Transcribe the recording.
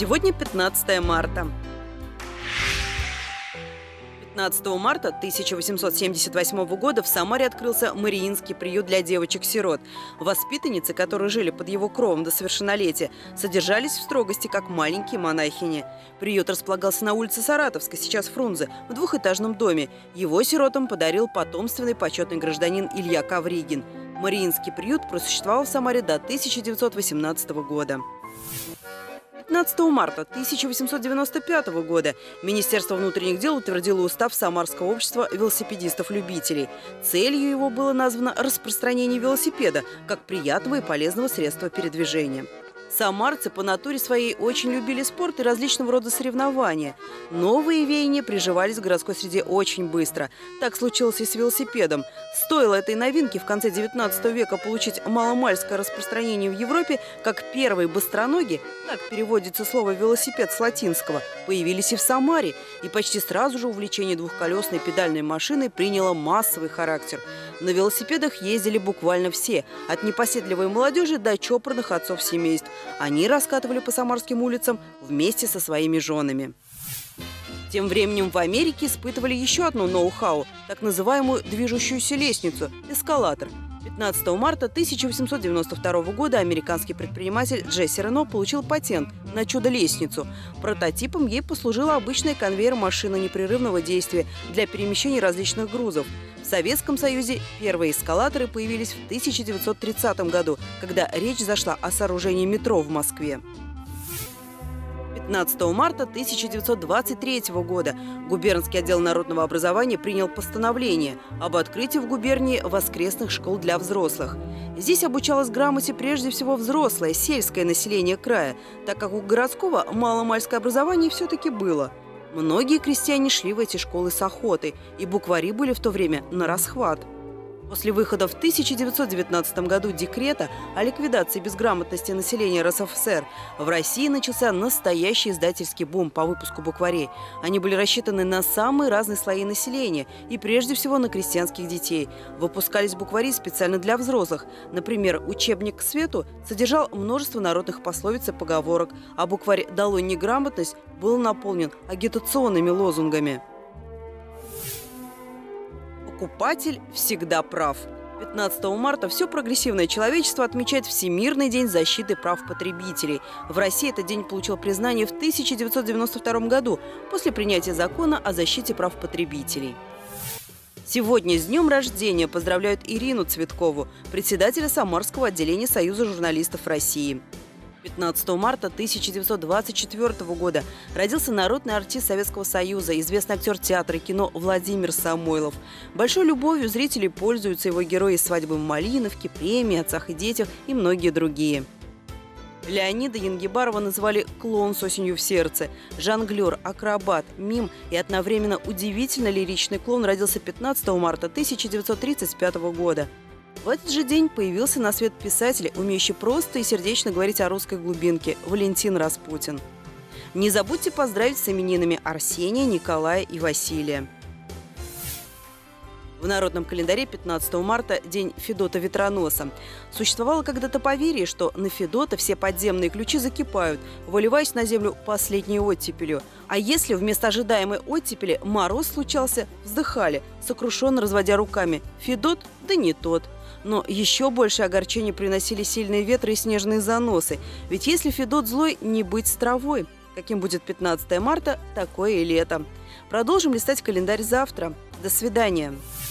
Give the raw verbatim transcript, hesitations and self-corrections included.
Сегодня пятнадцатое марта. пятнадцатого марта тысяча восемьсот семьдесят восьмого года в Самаре открылся Мариинский приют для девочек-сирот. Воспитанницы, которые жили под его кровом до совершеннолетия, содержались в строгости, как маленькие монахини. Приют располагался на улице Саратовской, сейчас Фрунзе, в двухэтажном доме. Его сиротам подарил потомственный почетный гражданин Илья Ковригин. Мариинский приют просуществовал в Самаре до тысяча девятьсот восемнадцатого года. пятнадцатого марта тысяча восемьсот девяносто пятого года Министерство внутренних дел утвердило устав Самарского общества велосипедистов-любителей. Целью его было названо распространение велосипеда как приятного и полезного средства передвижения. Самарцы по натуре своей очень любили спорт и различного рода соревнования. Новые веяния приживались в городской среде очень быстро. Так случилось и с велосипедом. Стоило этой новинке в конце девятнадцатого века получить маломальское распространение в Европе, как первые быстроногие, так переводится слово «велосипед» с латинского, появились и в Самаре. И почти сразу же увлечение двухколесной педальной машиной приняло массовый характер. На велосипедах ездили буквально все, от непоседливой молодежи до чопорных отцов семейств. Они раскатывали по самарским улицам вместе со своими женами. Тем временем в Америке испытывали еще одну ноу-хау, так называемую движущуюся лестницу – эскалатор. пятнадцатого марта тысяча восемьсот девяносто второго года американский предприниматель Джесси Рено получил патент на чудо-лестницу. Прототипом ей послужила обычная конвейер-машина непрерывного действия для перемещения различных грузов. В Советском Союзе первые эскалаторы появились в тысяча девятьсот тридцатом году, когда речь зашла о сооружении метро в Москве. пятнадцатого марта тысяча девятьсот двадцать третьего года губернский отдел народного образования принял постановление об открытии в губернии воскресных школ для взрослых. Здесь обучалось грамоте прежде всего взрослое, сельское население края, так как у городского маломальское образование все-таки было. Многие крестьяне шли в эти школы с охотой, и буквари были в то время на расхват. После выхода в тысяча девятьсот девятнадцатом году декрета о ликвидации безграмотности населения РСФСР в России начался настоящий издательский бум по выпуску букварей. Они были рассчитаны на самые разные слои населения и прежде всего на крестьянских детей. Выпускались буквари специально для взрослых. Например, учебник «К свету» содержал множество народных пословиц и поговорок, а букварь «Долой неграмотность» был наполнен агитационными лозунгами. Покупатель всегда прав. пятнадцатого марта все прогрессивное человечество отмечает Всемирный день защиты прав потребителей. В России этот день получил признание в тысяча девятьсот девяносто втором году после принятия закона о защите прав потребителей. Сегодня с днем рождения поздравляют Ирину Цветкову, председателя Самарского отделения Союза журналистов России. пятнадцатого марта тысяча девятьсот двадцать четвёртого года родился народный артист Советского Союза, известный актер театра и кино Владимир Самойлов. Большой любовью зрители пользуются его герои из «Свадьбы в Малиновке», «Премии», «Отцах и детях» и многие другие. Леонида Янгибарова называли «клоун с осенью в сердце». Жонглер, акробат, мим и одновременно удивительно лиричный клоун родился пятнадцатого марта тысяча девятьсот тридцать пятого года. В этот же день появился на свет писатель, умеющий просто и сердечно говорить о русской глубинке – Валентин Распутин. Не забудьте поздравить с именинами Арсения, Николая и Василия. В народном календаре пятнадцатого марта – день Федота Ветроноса. Существовало когда-то поверье, что на Федота все подземные ключи закипают, выливаясь на землю последней оттепелью. А если вместо ожидаемой оттепели мороз случался, вздыхали, сокрушенно разводя руками: «Федот, да не тот». Но еще больше огорчения приносили сильные ветры и снежные заносы. Ведь если Федот злой, не быть с травой. Каким будет пятнадцатое марта, такое и лето. Продолжим листать календарь завтра. До свидания.